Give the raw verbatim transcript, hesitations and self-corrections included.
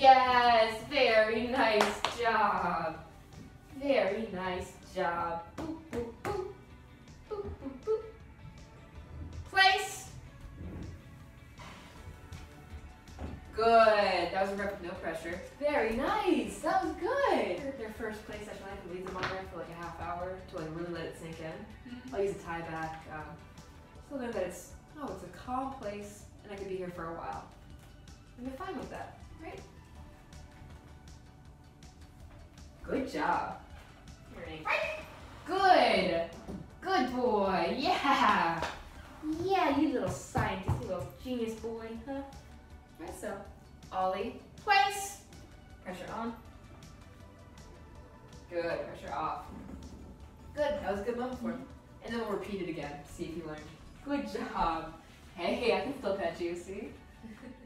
Yes, very nice job. Very nice job. Boop, boop, boop. Boop, boop, boop. Place. Good. That was a rep with no pressure. Very nice. That was good. Their first play session, I can leave them on there for like a half hour to like really let it sink in. Mm-hmm. I'll use a tie back. Um, so know that it's, oh, it's a calm place and I could be here for a while. And they're fine with that, right? Good job. Good. Good boy. Yeah. Yeah, you little scientist, you little genius boy, huh? Right, so Ollie, place. Pressure on. Good. Pressure off. Good. That was a good moment for him. And then we'll repeat it again. See if you learned. Good job. Hey, I can still pet you, see?